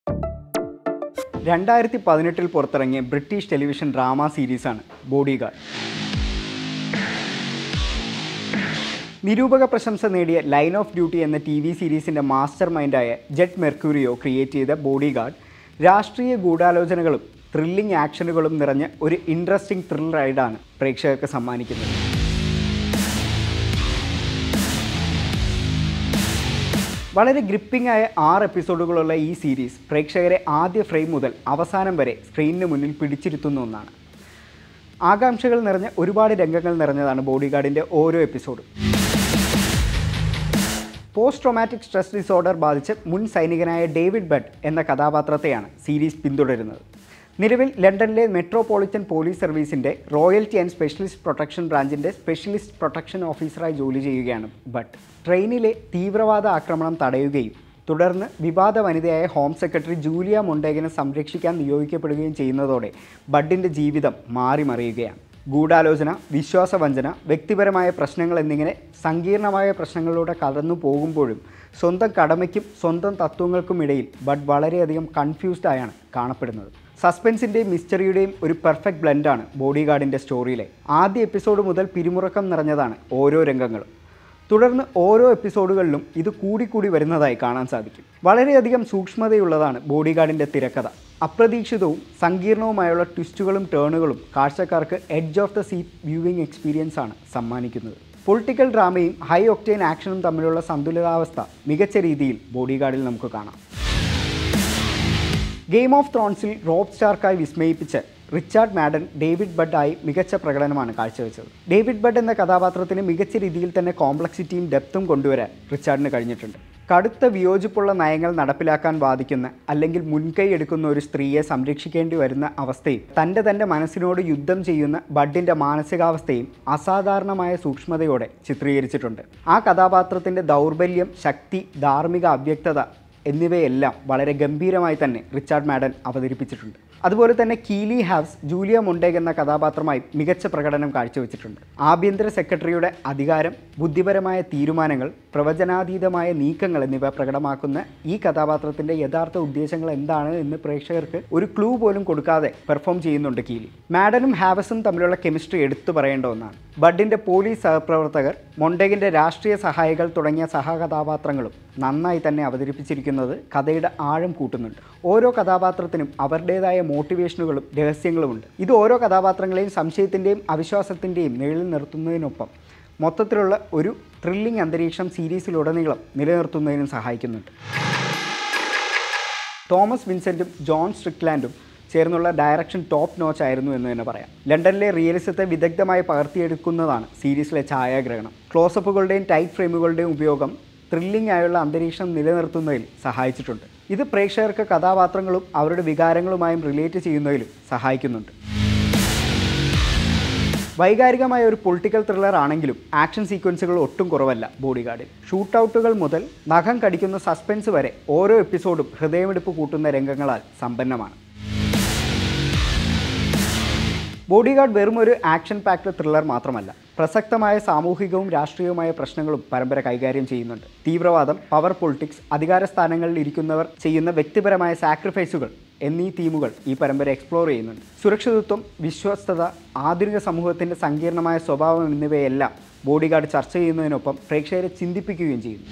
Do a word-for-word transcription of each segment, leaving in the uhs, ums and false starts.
രണ്ടായിരത്തി പതിനെട്ടിൽ പുറത്തിറങ്ങിയ ബ്രിട്ടീഷ് ടെലിവിഷൻ ഡ്രാമ സീരീസാണ് ബോഡിഗാർഡ്. നിരൂപക പ്രശംസ നേടിയ ലൈൻ ഓഫ് ഡ്യൂട്ടി എന്ന ടി വി സീരീസിൻ്റെ മാസ്റ്റർ മൈൻഡായ ജെറ്റ് മെർക്യൂറിയോ ക്രിയേറ്റ് ചെയ്ത ബോഡിഗാർഡ് രാഷ്ട്രീയ ഗൂഢാലോചനകളും ത്രില്ലിംഗ് ആക്ഷനുകളും നിറഞ്ഞ ഒരു ഇൻട്രസ്റ്റിംഗ് ത്രിൽ റൈഡാണ് പ്രേക്ഷകർക്ക് സമ്മാനിക്കുന്നത്. വളരെ ഗ്രിപ്പിംഗ് ആയ ആറ് എപ്പിസോഡുകളുള്ള ഈ സീരീസ് പ്രേക്ഷകരെ ആദ്യ ഫ്രെയിം മുതൽ അവസാനം വരെ സ്ക്രീനിന് മുന്നിൽ പിടിച്ചിരുത്തുന്ന ഒന്നാണ്. ആകാംക്ഷകൾ നിറഞ്ഞ ഒരുപാട് രംഗങ്ങൾ നിറഞ്ഞതാണ് ബോഡിഗാർഡിൻ്റെ ഓരോ എപ്പിസോഡും. പോസ്റ്റ് ട്രോമാറ്റിക് സ്ട്രെസ് ഡിസോർഡർ ബാധിച്ച് മുൻ സൈനികനായ ഡേവിഡ് ബഡ് എന്ന കഥാപാത്രത്തെയാണ് സീരീസ് പിന്തുടരുന്നത്. നിലവിൽ ലണ്ടനിലെ മെട്രോപൊളിറ്റൻ പോലീസ് സർവീസിൻ്റെ റോയൽറ്റി ആൻഡ് സ്പെഷ്യലിസ്റ്റ് പ്രൊട്ടക്ഷൻ ബ്രാഞ്ചിൻ്റെ സ്പെഷ്യലിസ്റ്റ് പ്രൊട്ടക്ഷൻ ഓഫീസറായി ജോലി ചെയ്യുകയാണ് ബഡ്. ട്രെയിനിലെ തീവ്രവാദ ആക്രമണം തടയുകയും തുടർന്ന് വിവാദ വനിതയായ ഹോം സെക്രട്ടറി ജൂലിയ മൊണ്ടേഗിനെ സംരക്ഷിക്കാൻ നിയോഗിക്കപ്പെടുകയും ചെയ്യുന്നതോടെ ബഡിൻ്റെ ജീവിതം മാറി മറിയുകയാണ്. ഗൂഢാലോചന, വിശ്വാസവഞ്ചന, വ്യക്തിപരമായ പ്രശ്നങ്ങൾ എന്നിങ്ങനെ സങ്കീർണമായ പ്രശ്നങ്ങളിലൂടെ കടന്നു പോകുമ്പോഴും സ്വന്തം കടമയ്ക്കും സ്വന്തം തത്വങ്ങൾക്കുമിടയിൽ ബഡ് വളരെയധികം കൺഫ്യൂസ്ഡ് ആയാണ് കാണപ്പെടുന്നത്. സസ്പെൻസിൻ്റെയും മിസ്റ്ററിയുടെയും ഒരു പെർഫെക്റ്റ് ബ്ലെൻഡാണ് ബോഡിഗാർഡിൻ്റെ സ്റ്റോറിയിലെ. ആദ്യ എപ്പിസോഡ് മുതൽ പിരിമുറുക്കം നിറഞ്ഞതാണ് ഓരോ രംഗങ്ങളും. തുടർന്ന് ഓരോ എപ്പിസോഡുകളിലും ഇത് കൂടിക്കൂടി വരുന്നതായി കാണാൻ സാധിക്കും. വളരെയധികം സൂക്ഷ്മതയുള്ളതാണ് ബോഡിഗാർഡിൻ്റെ തിരക്കഥ. അപ്രതീക്ഷിതവും സങ്കീർണവുമായുള്ള ട്വിസ്റ്റുകളും ടേണുകളും കാഴ്ചക്കാർക്ക് edge of the seat viewing experience ആണ് സമ്മാനിക്കുന്നത്. പൊളിറ്റിക്കൽ ഡ്രാമയും ഹൈ ഒക്ടെയിൻ ആക്ഷനും തമ്മിലുള്ള സന്തുലിതാവസ്ഥ മികച്ച രീതിയിൽ ബോഡിഗാർഡിൽ നമുക്ക് കാണാം. ഗെയിം ഓഫ് ത്രോൺസിൽ റോബ് സ്റ്റാർക്കായി വിസ്മയിപ്പിച്ച് റിച്ചാർഡ് മാഡൻ ഡേവിഡ് ബഡ് ആയി മികച്ച പ്രകടനമാണ് കാഴ്ചവെച്ചത്. ഡേവിഡ് ബഡ് എന്ന കഥാപാത്രത്തിന് മികച്ച രീതിയിൽ തന്നെ കോംപ്ലക്സിറ്റിയും ഡെപ്തും കൊണ്ടുവരാൻ റിച്ചാർഡിന് കഴിഞ്ഞിട്ടുണ്ട്. കടുത്ത വിയോജിപ്പുള്ള നയങ്ങൾ നടപ്പിലാക്കാൻ വാദിക്കുന്ന അല്ലെങ്കിൽ മുൻകൈ എടുക്കുന്ന ഒരു സ്ത്രീയെ സംരക്ഷിക്കേണ്ടി വരുന്ന അവസ്ഥയും തൻ്റെ തൻ്റെ മനസ്സിനോട് യുദ്ധം ചെയ്യുന്ന ബഡിൻ്റെ മാനസികാവസ്ഥയും അസാധാരണമായ സൂക്ഷ്മതയോടെ ചിത്രീകരിച്ചിട്ടുണ്ട്. ആ കഥാപാത്രത്തിൻ്റെ ദൗർബല്യം, ശക്തി, ധാർമ്മിക അവ്യക്തത എന്നിവയെല്ലാം വളരെ ഗംഭീരമായി തന്നെ റിച്ചാർഡ് മാഡൻ അവതരിപ്പിച്ചിട്ടുണ്ട്. അതുപോലെ തന്നെ കീലി ഹാവ്സ് ജൂലിയ മൊണ്ടേഗ് എന്ന കഥാപാത്രമായി മികച്ച പ്രകടനം കാഴ്ചവെച്ചിട്ടുണ്ട്. ആഭ്യന്തര സെക്രട്ടറിയുടെ അധികാരം, ബുദ്ധിപരമായ തീരുമാനങ്ങൾ, പ്രവചനാതീതമായ നീക്കങ്ങൾ എന്നിവ പ്രകടമാക്കുന്ന ഈ കഥാപാത്രത്തിൻ്റെ യഥാർത്ഥ ഉദ്ദേശങ്ങൾ എന്താണ് എന്ന് പ്രേക്ഷകർക്ക് ഒരു ക്ലൂ പോലും കൊടുക്കാതെ പെർഫോം ചെയ്യുന്നുണ്ട് കീലി. മാഡനും ഹാവസും തമ്മിലുള്ള കെമിസ്ട്രി എടുത്തു പറയേണ്ട ഒന്നാണ്. ബഡിൻ്റെ പോലീസ് സഹപ്രവർത്തകർ, മൊണ്ടേഗിൻ്റെ രാഷ്ട്രീയ സഹായികൾ തുടങ്ങിയ സഹകഥാപാത്രങ്ങളും നന്നായി തന്നെ അവതരിപ്പിച്ചിരിക്കുന്നത് കഥയുടെ ആഴം കൂട്ടുന്നുണ്ട്. ഓരോ കഥാപാത്രത്തിനും അവരുടേതായ മോട്ടിവേഷനുകളും രഹസ്യങ്ങളുമുണ്ട്. ഇത് ഓരോ കഥാപാത്രങ്ങളെയും സംശയത്തിൻ്റെയും അവിശ്വാസത്തിൻ്റെയും നിഴലിൽ നിർത്തുന്നതിനൊപ്പം മൊത്തത്തിലുള്ള ഒരു ത്രില്ലിംഗ് അന്തരീക്ഷം സീരീസിലുടനീളം നിലനിർത്തുന്നതിനും സഹായിക്കുന്നുണ്ട്. തോമസ് വിൻസെൻറ്റും ജോൺ സ്ട്രിക്ലാൻഡും ചേർന്നുള്ള ഡയറക്ഷൻ ടോപ്പ് നോച്ച് ആയിരുന്നു എന്ന് തന്നെ പറയാം. ലണ്ടനിലെ റിയലിസത്തെ വിദഗ്ധമായി പകർത്തിയെടുക്കുന്നതാണ് സീരീസിലെ ഛായാഗ്രഹണം. ക്ലോസപ്പുകളുടെയും ടൈറ്റ് ഫ്രെയിമുകളുടെയും ഉപയോഗം ത്രില്ലിംഗ് ആയുള്ള അന്തരീക്ഷം നിലനിർത്തുന്നതിൽ സഹായിച്ചിട്ടുണ്ട്. ഇത് പ്രേക്ഷകർക്ക് കഥാപാത്രങ്ങളും അവരുടെ വികാരങ്ങളുമായും റിലേറ്റ് ചെയ്യുന്നതിലും സഹായിക്കുന്നുണ്ട്. വൈകാരികമായ ഒരു പൊളിറ്റിക്കൽ ത്രില്ലർ ആണെങ്കിലും ആക്ഷൻ സീക്വൻസുകൾ ഒട്ടും കുറവല്ല ബോഡിഗാർഡിൽ. ഷൂട്ടൗട്ടുകൾ മുതൽ നഖം കടിക്കുന്ന സസ്പെൻസ് വരെ ഓരോ എപ്പിസോഡും ഹൃദയമിടിപ്പ് കൂട്ടുന്ന രംഗങ്ങളാൽ സമ്പന്നമാണ്. ബോഡിഗാർഡ് വെറും ഒരു ആക്ഷൻ പാക്ഡ് ത്രില്ലർ മാത്രമല്ല, പ്രസക്തമായ സാമൂഹികവും രാഷ്ട്രീയവുമായ പ്രശ്നങ്ങളും പരമ്പര കൈകാര്യം ചെയ്യുന്നുണ്ട്. തീവ്രവാദം, പവർ പൊളിറ്റിക്സ്, അധികാര സ്ഥാനങ്ങളിൽ ഇരിക്കുന്നവർ ചെയ്യുന്ന വ്യക്തിപരമായ സാക്രിഫൈസുകൾ എന്നീ തീമുകൾ ഈ പരമ്പര എക്സ്പ്ലോർ ചെയ്യുന്നുണ്ട്. സുരക്ഷിതത്വം, വിശ്വസ്തത, ആധുനിക സമൂഹത്തിൻ്റെ സങ്കീർണമായ സ്വഭാവം എന്നിവയെല്ലാം ബോഡിഗാർഡ് ചർച്ച ചെയ്യുന്നതിനൊപ്പം പ്രേക്ഷകരെ ചിന്തിപ്പിക്കുകയും ചെയ്യുന്നു.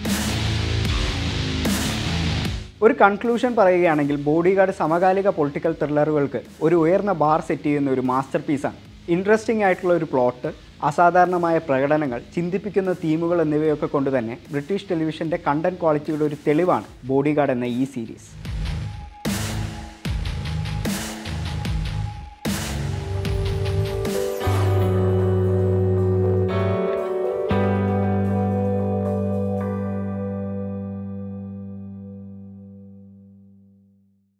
ഒരു കൺക്ലൂഷൻ പറയുകയാണെങ്കിൽ ബോഡിഗാർഡ് സമകാലിക പൊളിറ്റിക്കൽ ത്രില്ലറുകൾക്ക് ഒരു ഉയർന്ന ബാർ സെറ്റ് ചെയ്യുന്ന ഒരു മാസ്റ്റർ പീസാണ്. ഇൻട്രസ്റ്റിംഗ് ആയിട്ടുള്ള ഒരു പ്ലോട്ട്, അസാധാരണമായ പ്രകടനങ്ങൾ, ചിന്തിപ്പിക്കുന്ന തീമുകൾ എന്നിവയൊക്കെ കൊണ്ട് തന്നെ ബ്രിട്ടീഷ് ടെലിവിഷൻ്റെ കണ്ടന്റ് ക്വാളിറ്റിയുടെ ഒരു തെളിവാണ് ബോഡിഗാർഡ് എന്ന ഈ സീരീസ്.